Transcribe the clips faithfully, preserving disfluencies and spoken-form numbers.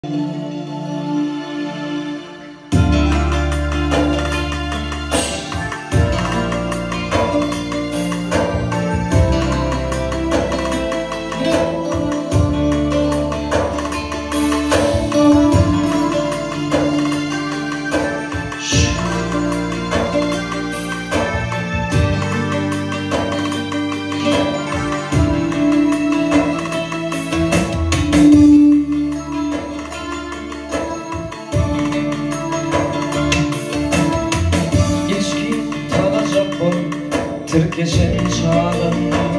Türkçe çağırın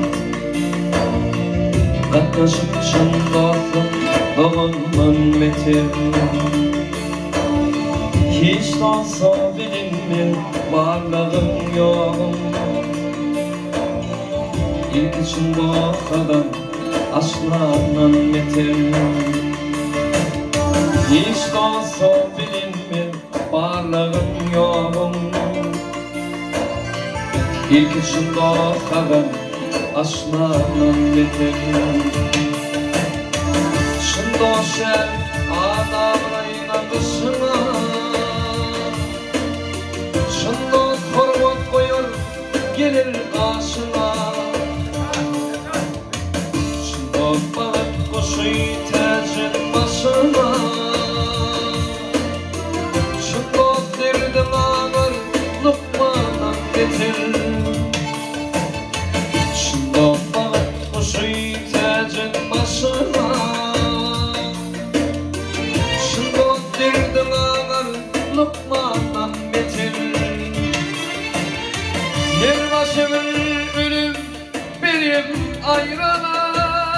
Katlaşıp şındasın Doğunman metin Hiç olsa bilinmir Varlığım yoğum İlk için doğsadan Aşklarla metin Hiç olsa bilinmir Varlığım yoğum İlk için doğsadan aşklarla metin Şunda şer adamına dışına Şunda korvat koyur gelir karşına Şunda balık kuşu tercih başına Şunda derdim ağır lukmana getir Lokmandan metin Yerbaşımın ölüm benim ayrana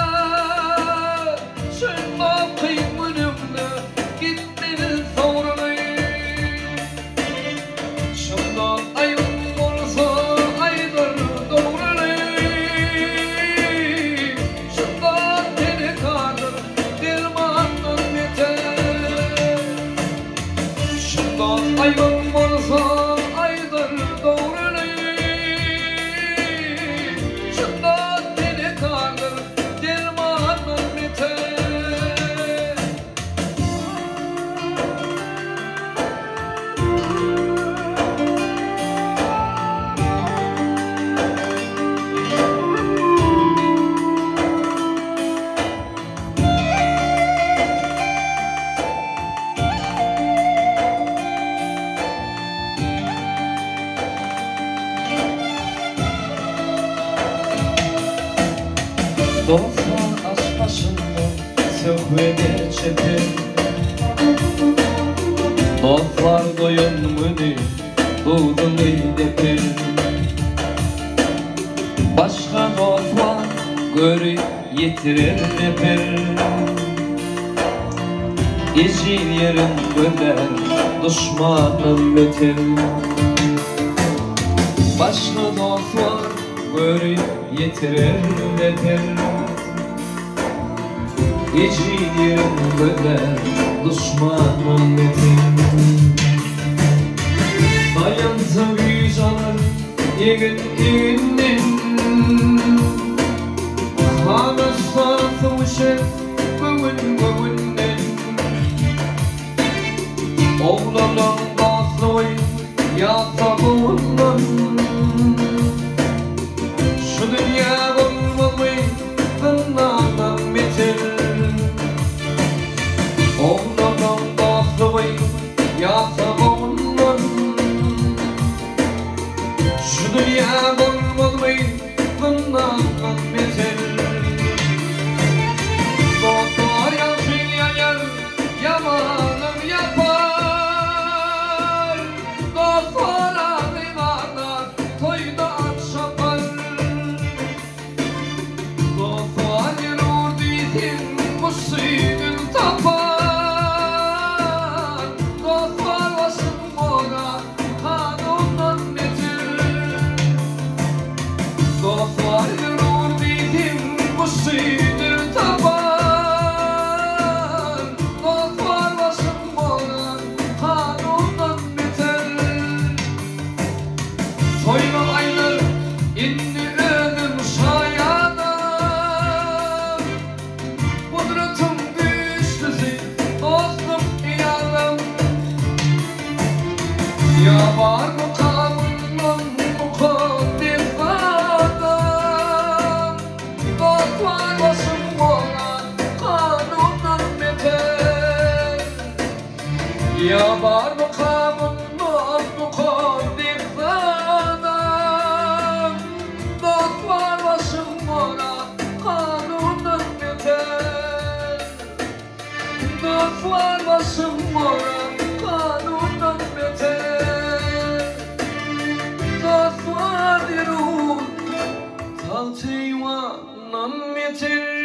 Şunda kıyımınımda gitmeni sorunu Şunda ayın olsa aydır doğrunu Şunda deli kardır dermandan metin Şunda ayın olsa aydır doğrunu Şunda deli kardır dermandan metin Dostlar aşk başında söhbede çetin Dostlar doyunmuni buldum idepin Başka dostlar görüp yetirir epir İzin yerin gönder düşmanım metin Başka dostlar görüp yetirir epir İzin yerin gönder düşmanım metin Dayan tabi canım yegin yeginnin Kanışsa tavuşet bugün bugünden Oğlanın basıy yatsa bundan Şu dünya bulmalı zınnadan metin Oğlanın basıy yatsa bundan Şu dünya bulmalı zınnadan metin Dostlar yaşın yayar yamanım yapar Dostlar ağrımadan toyda at şapar Dostlar yürür değilsin bu suyun tapar Dostlar Ya var makamın mutluluk diktadan dost var başım bana kanunun biter dost var başım bana kanunun biter dost var dirun taltıyvanın biter